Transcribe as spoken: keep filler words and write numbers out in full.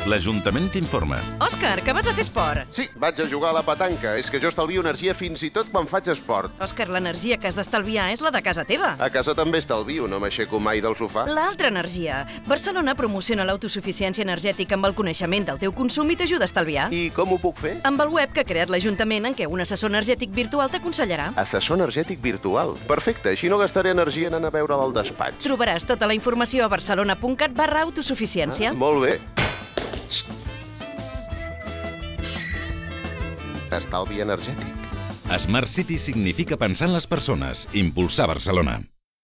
l'Ajuntament t'informa. Òscar, que vas a fer esport? Sí, vaig a jugar a la petanca. És que jo estalvio energia fins i tot quan faig esport. Òscar, l'energia que has d'estalviar és la de casa teva. A casa també estalvio, no m'aixeco mai del sofà. L'altra energia. Barcelona promociona l'autosuficiència energètica amb el coneixement del teu consum i t'ajuda a estalviar. I com ho puc fer? Amb el web que ha creat l'Ajuntament, en què un assessor energètic virtual t'aconsellarà. Assessor energètic virtual. Perfecte, així no gastaré energia anant a veure al despatx. Trobaràs tota la informació a barcelona punt cat barra autosuficiència. Ah, molt bé. Estalvi energètic. Smart City significa pensar en les persones, impulsar Barcelona.